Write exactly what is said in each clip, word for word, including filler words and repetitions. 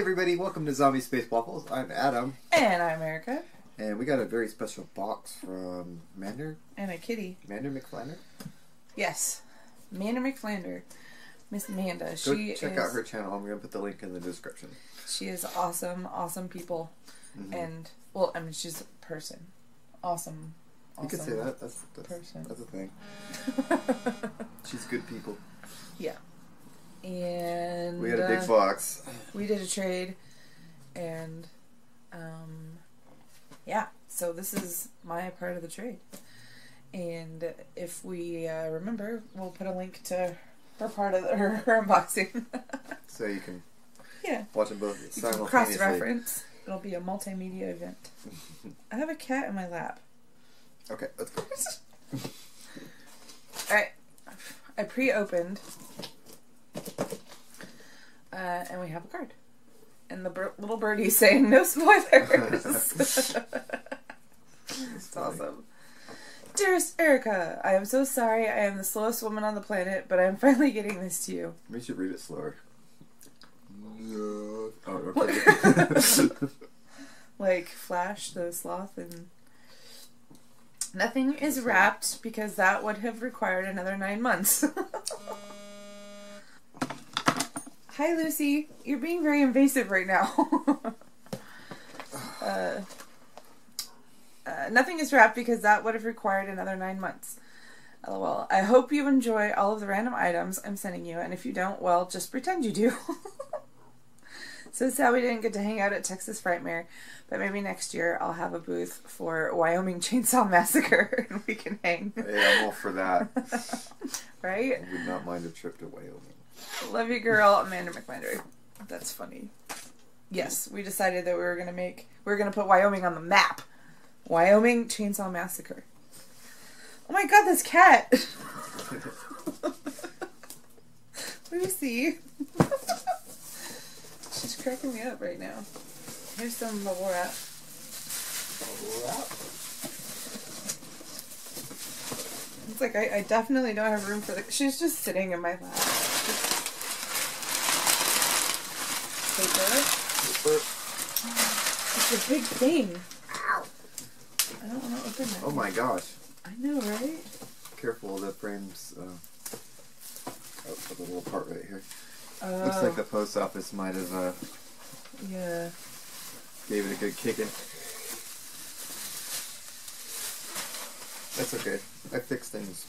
everybody, welcome to Zombie Space Waffles. I'm Adam. And I'm Erica. And we got a very special box from Mander. And a kitty. Mander McFlander? Yes. Mander McFlander. Miss Manda. Go she check is, out her channel. I'm going to put the link in the description. She is awesome, awesome people. Mm-hmm. And, well, I mean, she's a person. Awesome. awesome You could say that. That's, that's, person. that's a thing. She's good people. Yeah. And we had a big uh, box. We did a trade. And, um, yeah. So this is my part of the trade. And if we uh, remember, we'll put a link to her part of the, her, her unboxing. So you can yeah. watch them both you simultaneously. Cross-reference. It'll be a multimedia event. I have a cat in my lap. Okay, let's go. Alright. I pre-opened. Uh, and we have a card. And the bir little birdie's saying, no spoilers. It's awesome. Dearest Erica, I am so sorry I am the slowest woman on the planet, but I'm finally getting this to you. We should read it slower. No. Oh, okay. Like Flash the sloth and... Nothing is wrapped because that would have required another nine months. Hi, Lucy. You're being very invasive right now. uh, uh, nothing is wrapped because that would have required another nine months. LOL. I hope you enjoy all of the random items I'm sending you, and if you don't, well, just pretend you do. So sad we didn't get to hang out at Texas Frightmare, but maybe next year I'll have a booth for Wyoming Chainsaw Massacre and we can hang. Hey, I'm all for that. Right? I would not mind a trip to Wyoming. Love you, girl, Mander McFlander. That's funny. Yes, we decided that we were gonna make we were gonna put Wyoming on the map. Wyoming Chainsaw Massacre. Oh my god, this cat! Lucy. She's cracking me up right now. Here's some bubble wrap. Bubble wrap? It's like I, I definitely don't have room for the. She's just sitting in my lap. Paper. Paper. It's a big thing. Ow. I don't want to open it. Oh my gosh. I know, right? Careful, the frame's uh, oh, a little part right here. Oh. Looks like the post office might have uh, yeah. gave it a good kicking. That's okay. I fix things.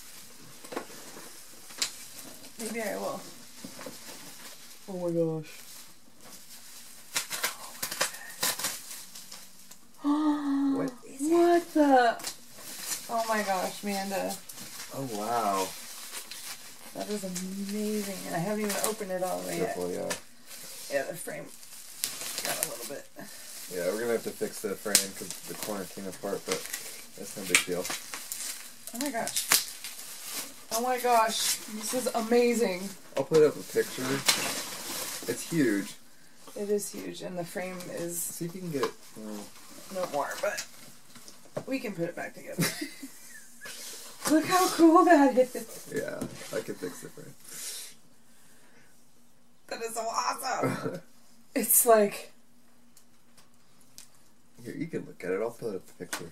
Maybe I will. Oh my gosh. What is it? What the? Oh my gosh, Amanda. Oh wow. That is amazing. And I haven't even opened it all the way Careful, yet. yeah. Yeah, the frame got a little bit. Yeah, we're gonna have to fix the frame because the corner came apart, but that's no big deal. Oh my gosh. Oh my gosh. This is amazing. I'll put up a picture. It's huge. It is huge, and the frame is See if you can get. Uh, no more, but we can put it back together. Look how cool that is. yeah, I can fix the frame. That is so awesome. It's like... Here, you can look at it. I'll put up a picture.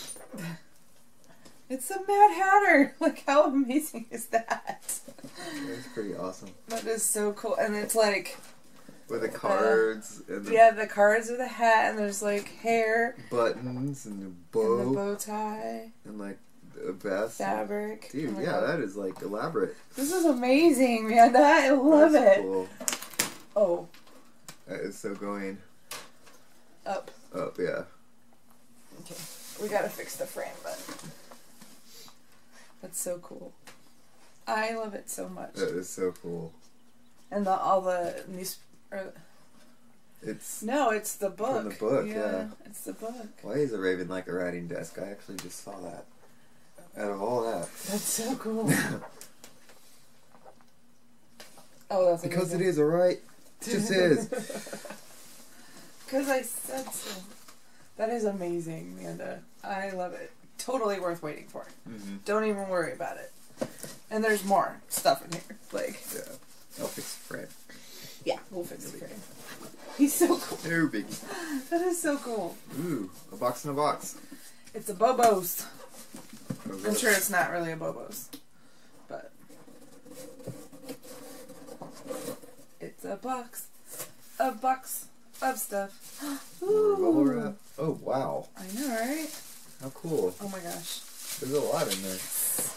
It's the Mad Hatter. Like, how amazing is that? It's pretty awesome. That is so cool. And it's like... With the cards uh, and the yeah, the cards with the hat, and there's like hair. buttons and the bow. And the bow tie. And like a vest. Fabric. Dude, oh yeah, God. that is like elaborate. This is amazing, man. I love That's it. Cool. Oh. That is so going Up. up, yeah. Okay. We gotta fix the frame, but that's so cool. I love it so much. That is so cool. And the all the news. Or, It's no, it's the book. from the book, yeah, yeah. It's the book. Why is a raven like a writing desk? I actually just saw that. Out of all that. That's so cool. Oh, that's Because amazing. it is, alright? It just is. Because I said so. That is amazing, Amanda. I love it. Totally worth waiting for. Mm-hmm. Don't even worry about it. And there's more stuff in here. Like, yeah. I'll fix the frame. yeah, we'll fix the frame. He's so cool. Ooh, big. That is so cool. Ooh, a box in a box. It's a Bobos. Bobos. I'm sure it's not really a Bobos, but it's a box, a box of stuff. Bubble Ooh. wrap. Oh wow. I know, right? How cool. Oh my gosh. There's a lot in there.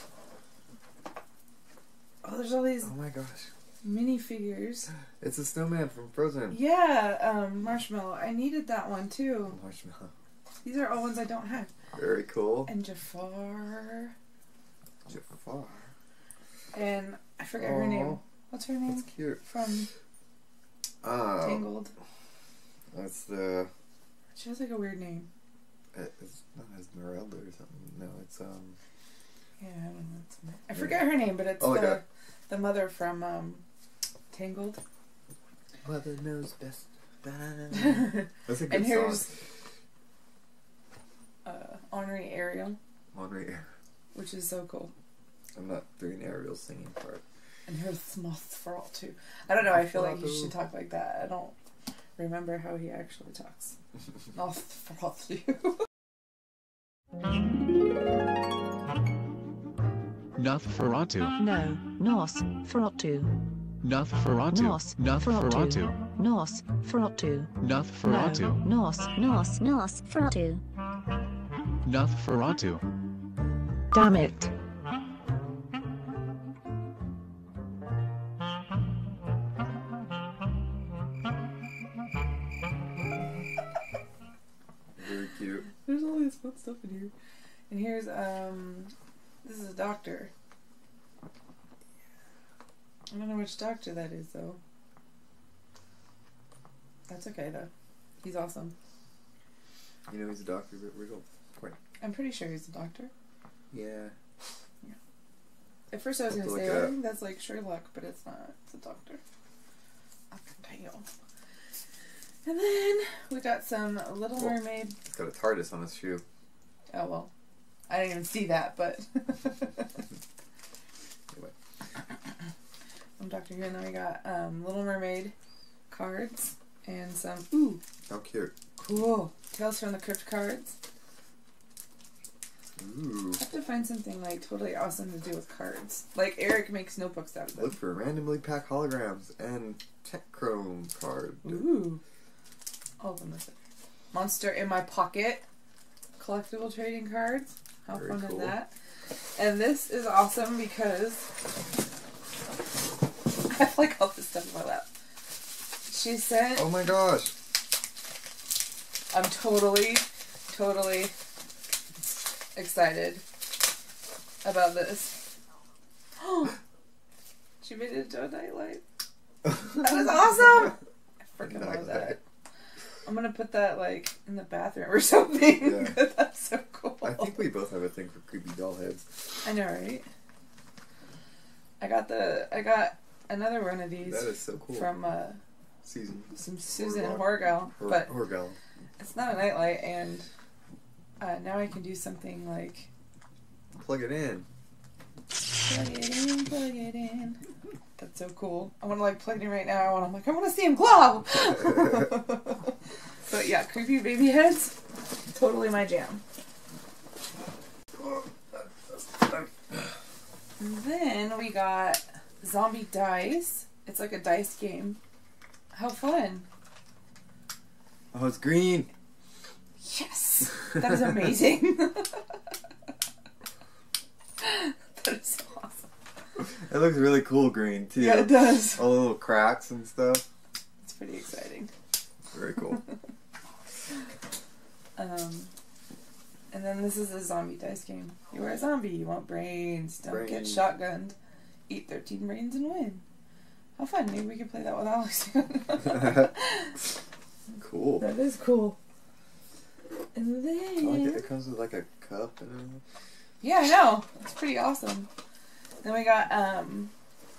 Oh, there's all these Oh my gosh. minifigures. It's a snowman from Frozen. Yeah, um, Marshmallow. I needed that one too. Marshmallow. These are all ones I don't have. Very cool. And Jafar. Jafar. And I forget Aww. her name. What's her name? That's cute. From Uh, Tangled. That's the. She has like a weird name. It's not Esmeralda or something. No, it's um. Yeah, I don't know. What's her name. I forget her name, but it's Oh, the okay. the mother from um, Tangled. Mother knows best. That's a good And song. here's uh, Ornery Ariel, Monterey. which is so cool. I'm not doing Ariel's singing part. And here's Moth for all too. I don't know. I feel like he Nosferatu. should talk like that. I don't remember how he actually talks. Moth for all too. Nosferatu. No, Nos, Feratu. Nosferatu. Nos, Nosferatu. Nos, Feratu. Nosferatu. Nos, Nos, nos, fratu. Nosferatu. damn it. Very cute. There's all this fun stuff in here. And here's, um, this is a doctor. I don't know which doctor that is, though. That's okay, though. He's awesome. You know he's a doctor, but real quick. I'm pretty sure he's a doctor. Yeah. At first I was Have going to to look say, it I up. think that's like Sherlock, but it's not. It's a doctor. Damn. And then we got some Little Whoa. Mermaid. He's got a TARDIS on his shoe. Oh, well. I didn't even see that, but... Anyway. From Doctor Who, and then we got um, Little Mermaid cards and some, ooh, How cute. cool, Tales from the Crypt cards. Ooh. I have to find something like totally awesome to do with cards. Like Eric makes notebooks out of them. Look for randomly packed holograms and tech chrome card. Ooh. All of them are sick. Monster in My Pocket collectible trading cards. How Very fun cool. is that? And this is awesome because I have like all this stuff in my lap. She sent. Oh my gosh. I'm totally, totally excited about this. She made it into a nightlight. That was awesome! I freaking love that. I'm gonna put that like in the bathroom or something. Yeah. 'Cause that's so cool. I think we both have a thing for creepy doll heads. I know, right? I got the I got another one of these That is so cool. from uh, Susan. some Susan Horgal. Horgal, Hor- but Horgal. it's not a nightlight, and uh, now I can do something like Plug it in. plug it in, plug it in. That's so cool. I want to like plug it in right now, and I'm like, I want to see him glow. But yeah, creepy baby heads, totally my jam. And then we got zombie dice. It's like a dice game. How fun! Oh, it's green. Yes, that is amazing. That is so awesome. It looks really cool green too. Yeah, it does. All the little cracks and stuff. It's pretty exciting. Very cool. Um, and then this is a zombie dice game. You are a zombie. You want brains. Don't get Brains. shotgunned. Eat thirteen brains and win. How fun. Maybe we could play that with Alex. Cool. That is cool. And I like it. then... It comes with like a cup and everything. Yeah, I know. It's pretty awesome. Then we got um,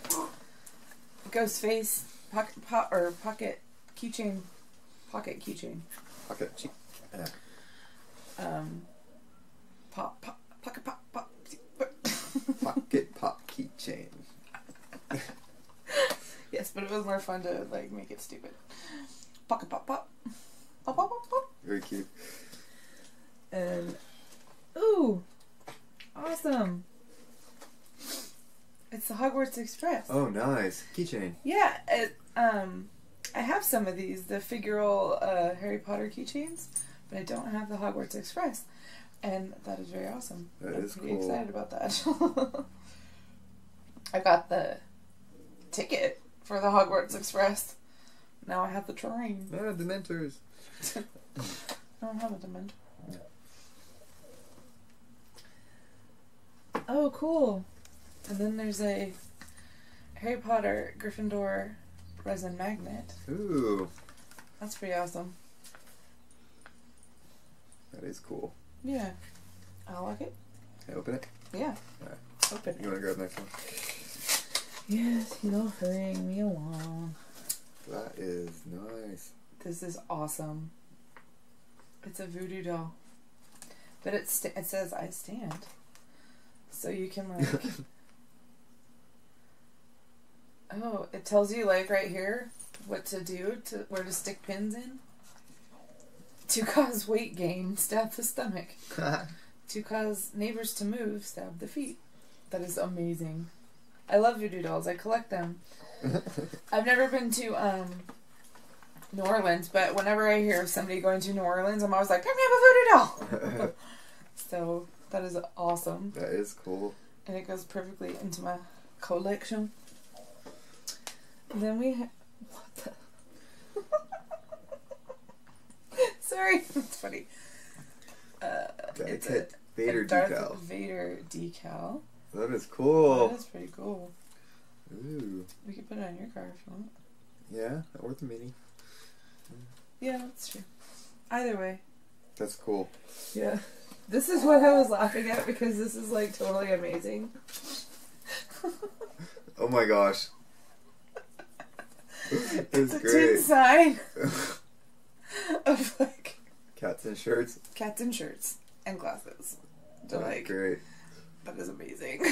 Ghost Face pocket pop or pocket keychain, pocket keychain. Pocket cheap. Yeah. Um, pop pop pocket pop pop. Pocket pop keychain. Yes, but it was more fun to like make it stupid. Pocket pop pop. Pop pop pop pop. Very cute. And ooh, awesome! It's the Hogwarts Express. Oh, nice. Keychain. Yeah, it, um, I have some of these, the figural uh, Harry Potter keychains, but I don't have the Hogwarts Express, and that is very awesome. That I'm is pretty cool. excited about that. I got the ticket for the Hogwarts Express. Now I have the train. Ah, Dementors. I don't have a Dementor. Oh, cool. And then there's a Harry Potter Gryffindor resin magnet. Ooh, That's pretty awesome. that is cool. Yeah. I'll lock it. Hey, open it. Yeah. Alright. Open You it. want to grab the next one? Yes, you're hurrying me along. That is nice. This is awesome. It's a voodoo doll. But it, st- it says I stand. So you can like... Oh, it tells you like right here what to do, to where to stick pins in. To cause weight gain, stab the stomach. To cause neighbors to move, stab the feet. That is amazing. I love voodoo dolls. I collect them. I've never been to um, New Orleans, but whenever I hear of somebody going to New Orleans, I'm always like, pick me up a voodoo doll! So that is awesome. That is cool. And it goes perfectly into my collection. And then we have... What the... Sorry. It's funny. Uh, Got a it's kit. a, Vader a Darth decal. Vader decal. That is cool. That is pretty cool. Ooh. We could put it on your car if you want. Yeah, or the mini. Yeah, that's true. Either way. That's cool. Yeah. This is what I was laughing at because this is like totally amazing. Oh my gosh. It's It's a tin great. sign of like Cats and shirts. cats in shirts and glasses. So That's like great. that is amazing.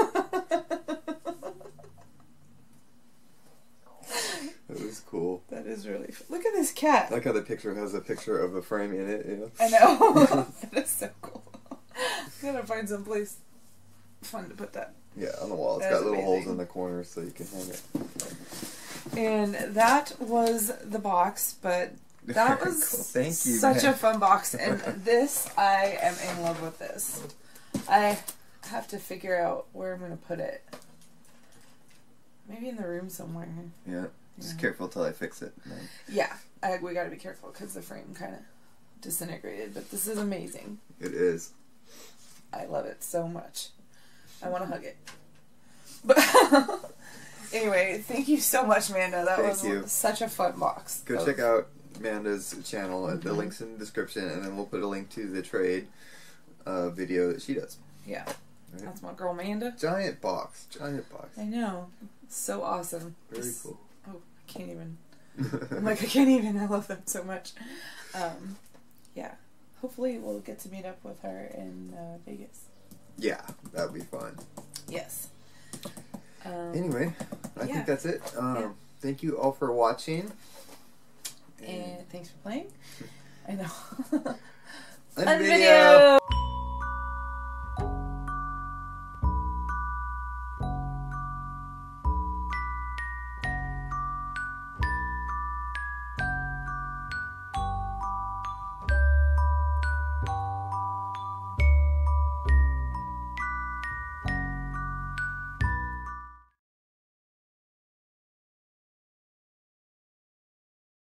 That is cool. That is really fun. Look at this cat. I like how the picture has a picture of a frame in it, you know? I know. That is so cool. I'm gonna find some place fun to put that. Yeah, on the wall. It's That got is little holes amazing. in the corners so you can hang it. And that was the box, but that was Cool. Thank you, such man. a fun box. And this, I am in love with this. I have to figure out where I'm going to put it. Maybe in the room somewhere. Yeah. Just Yeah. careful till I fix it. No. Yeah, I, we got to be careful because the frame kind of disintegrated. But this is amazing. It is. I love it so much. I want to hug it. But anyway, thank you so much, Amanda. That Thank was you. such a fun box. Go Of- check out Amanda's channel. The Mhm. link's in the description, and then we'll put a link to the trade uh, video that she does. Yeah, Right? that's my girl, Amanda. Giant box. Giant box. I know. It's so awesome. Very This- cool. Oh, I can't even. I'm like, I can't even. I love them so much. Um, yeah. Hopefully we'll get to meet up with her in uh, Vegas. Yeah, that would be fun. Yes. Um, Anyway, I yeah. think that's it. Um, Yeah. Thank you all for watching. And thanks for playing. I know. On On video. video.